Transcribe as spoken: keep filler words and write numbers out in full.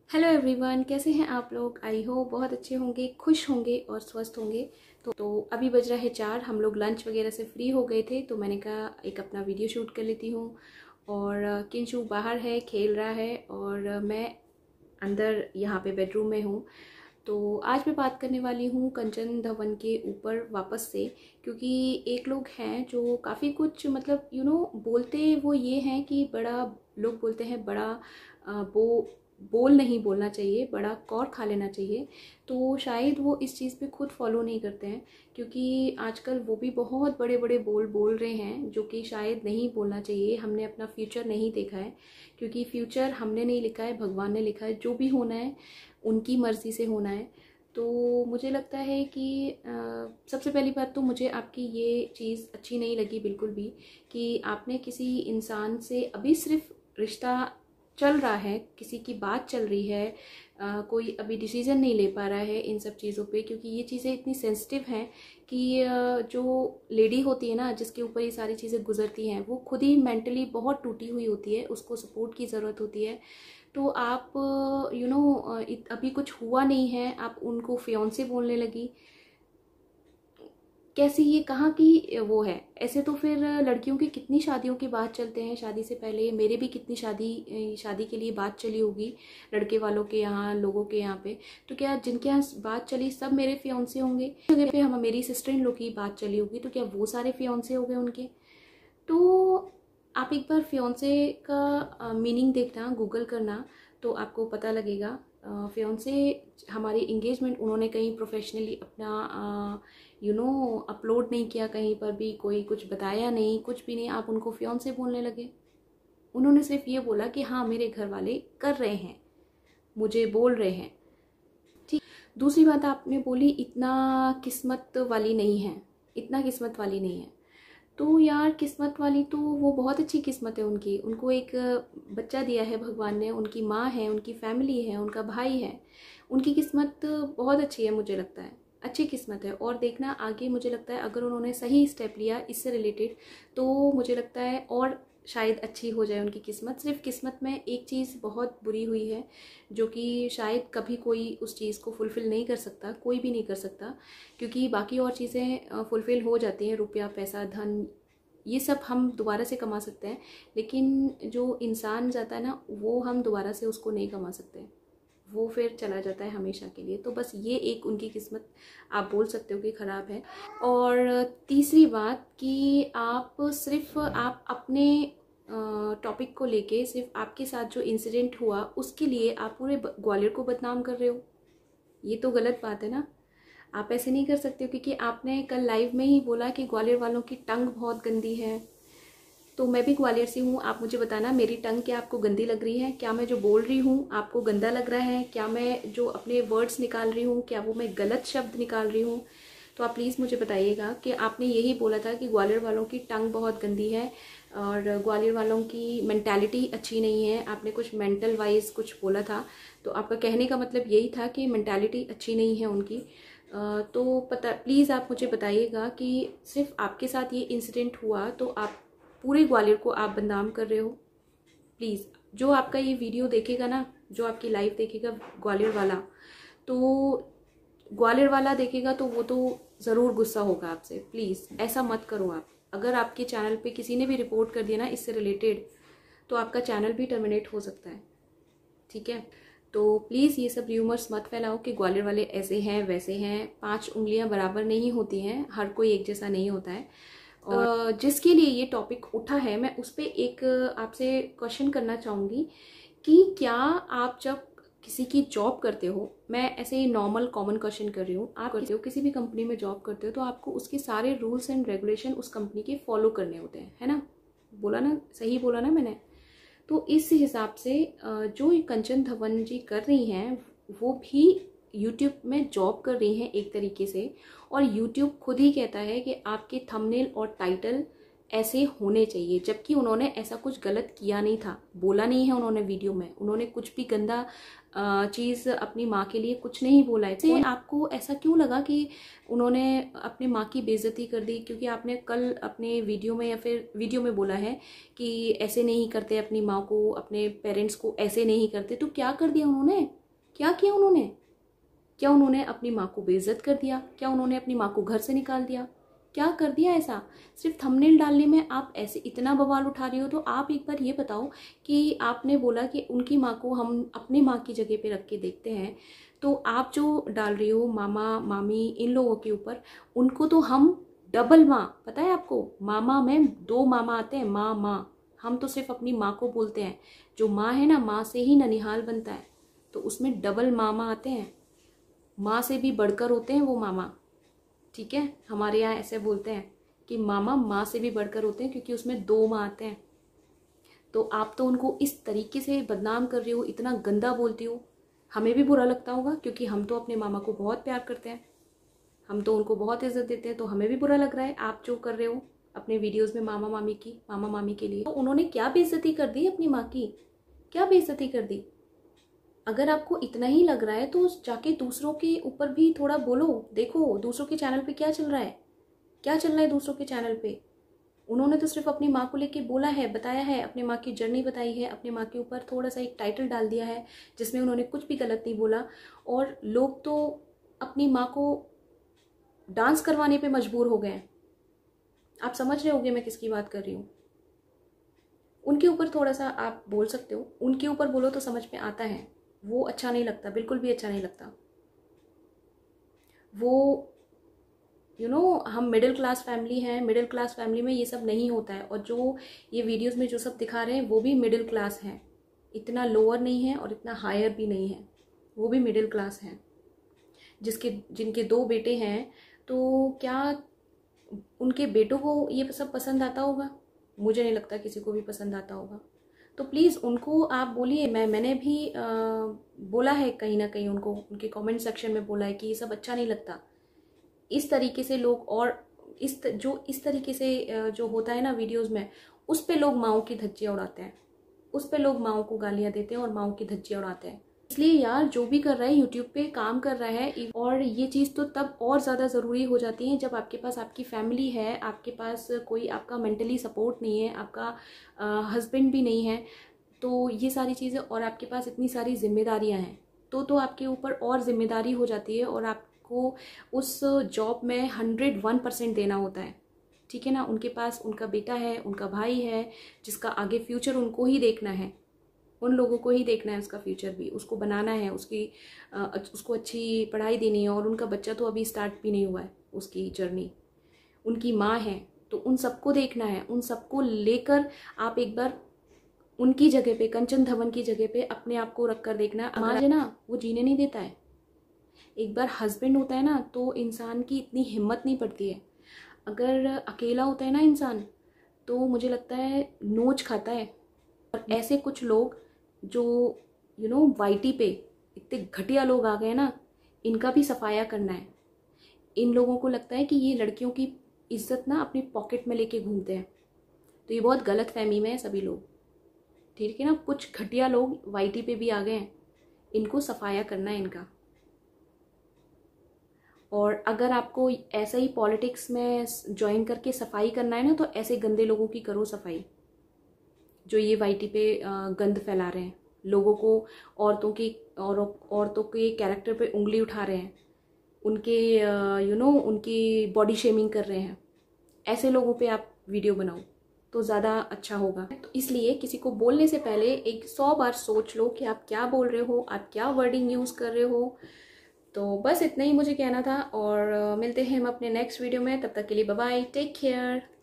Hello everyone, कैसे हैं आप लोग। आई होप बहुत अच्छे होंगे, खुश होंगे और स्वस्थ होंगे। तो, तो अभी बज रहा है चार। हम लोग लंच वगैरह से फ्री हो गए थे, तो मैंने कहा एक अपना वीडियो शूट कर लेती हूँ। और किंशु बाहर है, खेल रहा है और मैं अंदर यहाँ पे बेडरूम में हूँ। तो आज मैं बात करने वाली हूँ कंचन धवन के ऊपर वापस से, क्योंकि एक लोग हैं जो काफ़ी कुछ मतलब यू नो बोलते वो ये हैं कि बड़ा, लोग बोलते हैं बड़ा आ, वो बोल नहीं बोलना चाहिए, बड़ा कौर खा लेना चाहिए। तो शायद वो इस चीज़ पे खुद फॉलो नहीं करते हैं, क्योंकि आजकल वो भी बहुत बड़े बड़े बोल बोल रहे हैं जो कि शायद नहीं बोलना चाहिए। हमने अपना फ्यूचर नहीं देखा है, क्योंकि फ्यूचर हमने नहीं लिखा है, भगवान ने लिखा है। जो भी होना है उनकी मर्ज़ी से होना है। तो मुझे लगता है कि आ, सबसे पहली बात तो मुझे आपकी ये चीज़ अच्छी नहीं लगी बिल्कुल भी, कि आपने किसी इंसान से अभी सिर्फ रिश्ता चल रहा है, किसी की बात चल रही है, आ, कोई अभी डिसीज़न नहीं ले पा रहा है इन सब चीज़ों पे, क्योंकि ये चीज़ें इतनी सेंसिटिव हैं कि आ, जो लेडी होती है ना, जिसके ऊपर ये सारी चीज़ें गुजरती हैं, वो खुद ही मेंटली बहुत टूटी हुई होती है, उसको सपोर्ट की ज़रूरत होती है। तो आप यू नो अभी कुछ हुआ नहीं है, आप उनको फियांसे बोलने लगी। कैसी, ये कहाँ की वो है। ऐसे तो फिर लड़कियों की कितनी शादियों की बात चलते हैं शादी से पहले। मेरे भी कितनी शादी शादी के लिए बात चली होगी लड़के वालों के यहाँ, लोगों के यहाँ पे। तो क्या जिनके यहाँ बात चली सब मेरे फियांसे होंगे? अगर पे हम मेरी सिस्टर इन लोग की बात चली होगी तो क्या वो सारे फियांसे हो गए उनके? तो आप एक बार फियांसे का मीनिंग देखना, गूगल करना, तो आपको पता लगेगा। फियांसे हमारी इंगेजमेंट उन्होंने कहीं प्रोफेशनली अपना यू नो अपलोड नहीं किया, कहीं पर भी कोई कुछ बताया नहीं, कुछ भी नहीं। आप उनको फियांसे बोलने लगे। उन्होंने सिर्फ ये बोला कि हाँ मेरे घर वाले कर रहे हैं, मुझे बोल रहे हैं। ठीक। दूसरी बात आपने बोली इतना किस्मत वाली नहीं है, इतना किस्मत वाली नहीं है। तो यार किस्मत वाली तो वो बहुत अच्छी किस्मत है उनकी। उनको एक बच्चा दिया है भगवान ने, उनकी माँ है, उनकी फैमिली है, उनका भाई है। उनकी किस्मत बहुत अच्छी है, मुझे लगता है अच्छी किस्मत है। और देखना आगे, मुझे लगता है अगर उन्होंने सही स्टेप लिया इससे रिलेटेड, तो मुझे लगता है और शायद अच्छी हो जाए उनकी किस्मत। सिर्फ किस्मत में एक चीज़ बहुत बुरी हुई है, जो कि शायद कभी कोई उस चीज़ को फुलफ़िल नहीं कर सकता, कोई भी नहीं कर सकता, क्योंकि बाकी और चीज़ें फुलफ़िल हो जाती हैं। रुपया, पैसा, धन, ये सब हम दोबारा से कमा सकते हैं, लेकिन जो इंसान जाता है ना, वो हम दोबारा से उसको नहीं कमा सकते, वो फिर चला जाता है हमेशा के लिए। तो बस ये एक उनकी किस्मत आप बोल सकते हो कि ख़राब है। और तीसरी बात कि आप सिर्फ आप अपने टॉपिक को लेके, सिर्फ आपके साथ जो इंसिडेंट हुआ उसके लिए आप पूरे ग्वालियर को बदनाम कर रहे हो। ये तो गलत बात है ना। आप ऐसे नहीं कर सकते हो, क्योंकि आपने कल लाइव में ही बोला कि ग्वालियर वालों की टंग बहुत गंदी है। तो मैं भी ग्वालियर से हूँ, आप मुझे बताना मेरी टंग क्या आपको गंदी लग रही है? क्या मैं जो बोल रही हूँ आपको गंदा लग रहा है? क्या मैं जो अपने वर्ड्स निकाल रही हूँ, क्या वो मैं गलत शब्द निकाल रही हूँ? तो आप प्लीज़ मुझे बताइएगा कि आपने यही बोला था कि ग्वालियर वालों की टंग बहुत गंदी है और ग्वालियर वालों की मेंटालिटी अच्छी नहीं है। आपने कुछ मेंटल वाइज कुछ बोला था, तो आपका कहने का मतलब यही था कि मेंटालिटी अच्छी नहीं है उनकी। तो पता प्लीज़ आप मुझे बताइएगा कि सिर्फ आपके साथ ये इंसिडेंट हुआ तो आप पूरे ग्वालियर को आप बदनाम कर रहे हो। प्लीज़, जो आपका ये वीडियो देखेगा ना, जो आपकी लाइव देखेगा ग्वालियर वाला, तो ग्वालियर वाला देखेगा तो वो तो ज़रूर गुस्सा होगा आपसे। प्लीज़ ऐसा मत करो आप। अगर आपके चैनल पे किसी ने भी रिपोर्ट कर दिया ना इससे रिलेटेड, तो आपका चैनल भी टर्मिनेट हो सकता है, ठीक है? तो प्लीज़ ये सब र्यूमर्स मत फैलाओ कि ग्वालियर वाले ऐसे हैं वैसे हैं। पांच उंगलियां बराबर नहीं होती हैं, हर कोई एक जैसा नहीं होता है। और जिसके लिए ये टॉपिक उठा है, मैं उस पर एक आपसे क्वेश्चन करना चाहूँगी कि क्या आप जब किसी की जॉब करते हो, मैं ऐसे ही नॉर्मल कॉमन क्वेश्चन कर रही हूँ, आप करते हो किसी भी कंपनी में जॉब करते हो, तो आपको उसके सारे रूल्स एंड रेगुलेशन उस कंपनी के फॉलो करने होते हैं, है ना? बोला ना, सही बोला ना मैंने? तो इस हिसाब से जो कंचन धवन जी कर रही हैं, वो भी यूट्यूब में जॉब कर रही हैं एक तरीके से। और यूट्यूब खुद ही कहता है कि आपके थंबनेल और टाइटल ऐसे होने चाहिए, जबकि उन्होंने ऐसा कुछ गलत किया नहीं था, बोला नहीं है उन्होंने वीडियो में, उन्होंने कुछ भी गंदा चीज़ अपनी माँ के लिए कुछ नहीं बोला है। तो आपको ऐसा क्यों लगा कि उन्होंने अपनी माँ की बेइज्जती कर दी? क्योंकि आपने कल अपने वीडियो में या फिर वीडियो में बोला है कि ऐसे नहीं करते अपनी माँ को, अपने पेरेंट्स को ऐसे नहीं करते। तो क्या कर दिया उन्होंने? क्या किया उन्होंने? क्या उन्होंने अपनी माँ को बेइज्जत कर दिया? क्या उन्होंने अपनी माँ को घर से निकाल दिया? क्या कर दिया ऐसा? सिर्फ थंबनेल डालने में आप ऐसे इतना बवाल उठा रही हो। तो आप एक बार ये बताओ कि आपने बोला कि उनकी माँ को हम अपनी माँ की जगह पे रख के देखते हैं, तो आप जो डाल रही हो मामा मामी इन लोगों के ऊपर, उनको तो हम डबल माँ, पता है आपको, मामा में दो मामा आते हैं, माँ माँ, हम तो सिर्फ अपनी माँ को बोलते हैं। जो माँ है ना, माँ से ही ननिहाल बनता है, तो उसमें डबल मामा आते हैं, माँ से भी बढ़कर होते हैं वो मामा। ठीक है, हमारे यहाँ ऐसे बोलते हैं कि मामा माँ से भी बढ़कर होते हैं, क्योंकि उसमें दो माँ आते हैं। तो आप तो उनको इस तरीके से बदनाम कर रही हो, इतना गंदा बोलती हो, हमें भी बुरा लगता होगा, क्योंकि हम तो अपने मामा को बहुत प्यार करते हैं, हम तो उनको बहुत इज्जत देते हैं। तो हमें भी बुरा लग रहा है आप जो कर रहे हो अपने वीडियोज़ में मामा मामी की, मामा मामी के लिए। तो उन्होंने क्या बेइज्जती कर दी अपनी माँ की? क्या बेइज्जती कर दी? अगर आपको इतना ही लग रहा है तो जाके दूसरों के ऊपर भी थोड़ा बोलो, देखो दूसरों के चैनल पे क्या चल रहा है, क्या चल रहा है दूसरों के चैनल पे। उन्होंने तो सिर्फ अपनी माँ को लेके बोला है, बताया है, अपनी माँ की जर्नी बताई है, अपनी माँ के ऊपर थोड़ा सा एक टाइटल डाल दिया है जिसमें उन्होंने कुछ भी गलत नहीं बोला। और लोग तो अपनी माँ को डांस करवाने पे मजबूर हो गए हैं। आप समझ रहे होगे मैं किसकी बात कर रही हूँ। उनके ऊपर थोड़ा सा आप बोल सकते हो, उनके ऊपर बोलो तो समझ में आता है। वो अच्छा नहीं लगता, बिल्कुल भी अच्छा नहीं लगता। वो यू you नो know, हम मिडिल क्लास फैमिली हैं, मिडिल क्लास फैमिली में ये सब नहीं होता है। और जो ये वीडियोस में जो सब दिखा रहे हैं वो भी मिडिल क्लास हैं, इतना लोअर नहीं है और इतना हायर भी नहीं है, वो भी मिडिल क्लास हैं। जिसके जिनके दो बेटे हैं, तो क्या उनके बेटों को ये सब पसंद आता होगा? मुझे नहीं लगता किसी को भी पसंद आता होगा। तो प्लीज़ उनको आप बोलिए। मैं मैंने भी आ, बोला है कहीं ना कहीं उनको, उनके कमेंट सेक्शन में बोला है कि ये सब अच्छा नहीं लगता। इस तरीके से लोग, और इस जो इस तरीके से जो होता है ना वीडियोस में, उस पे लोग माओं की धज्जियाँ उड़ाते हैं, उस पे लोग माओं को गालियाँ देते हैं और माओं की धज्जियाँ उड़ाते हैं। इसलिए यार, जो भी कर रहा है यूट्यूब पे काम कर रहा है, और ये चीज़ तो तब और ज़्यादा ज़रूरी हो जाती है जब आपके पास आपकी फैमिली है, आपके पास कोई आपका मेंटली सपोर्ट नहीं है, आपका हस्बैंड भी नहीं है, तो ये सारी चीज़ें, और आपके पास इतनी सारी जिम्मेदारियां हैं, तो तो आपके ऊपर और जिम्मेदारी हो जाती है, और आपको उस जॉब में हंड्रेड वन परसेंट देना होता है। ठीक है ना। उनके पास उनका बेटा है, उनका भाई है, जिसका आगे फ्यूचर उनको ही देखना है, उन लोगों को ही देखना है, उसका फ्यूचर भी उसको बनाना है, उसकी उसको अच्छी पढ़ाई देनी है। और उनका बच्चा तो अभी स्टार्ट भी नहीं हुआ है उसकी जर्नी। उनकी माँ है, तो उन सबको देखना है। उन सबको लेकर आप एक बार उनकी जगह पे, कंचन धवन की जगह पे अपने आप को रख कर देखना। समाज है ना, वो जीने नहीं देता है। एक बार हस्बैंड होता है ना, तो इंसान की इतनी हिम्मत नहीं पड़ती है। अगर अकेला होता है ना इंसान, तो मुझे लगता है नोच खाता है। और ऐसे कुछ लोग जो यू नो वाईटी पे इतने घटिया लोग आ गए ना, इनका भी सफाया करना है। इन लोगों को लगता है कि ये लड़कियों की इज्जत ना अपनी पॉकेट में लेके घूमते हैं, तो ये बहुत गलत फहमी में है सभी लोग। ठीक है ना। कुछ घटिया लोग वाईटी पे भी आ गए हैं, इनको सफाया करना है इनका। और अगर आपको ऐसा ही पॉलिटिक्स में ज्वाइन करके सफाई करना है ना, तो ऐसे गंदे लोगों की करो सफाई, जो ये वाईटी पे गंद फैला रहे हैं, लोगों को, औरतों की और औरतों के कैरेक्टर पे उंगली उठा रहे हैं, उनके यू नो उनकी बॉडी शेमिंग कर रहे हैं। ऐसे लोगों पे आप वीडियो बनाओ तो ज़्यादा अच्छा होगा। तो इसलिए किसी को बोलने से पहले एक सौ बार सोच लो कि आप क्या बोल रहे हो, आप क्या वर्डिंग यूज़ कर रहे हो। तो बस इतना ही मुझे कहना था, और मिलते हैं हम अपने नेक्स्ट वीडियो में। तब तक के लिए बाय बाय, टेक केयर।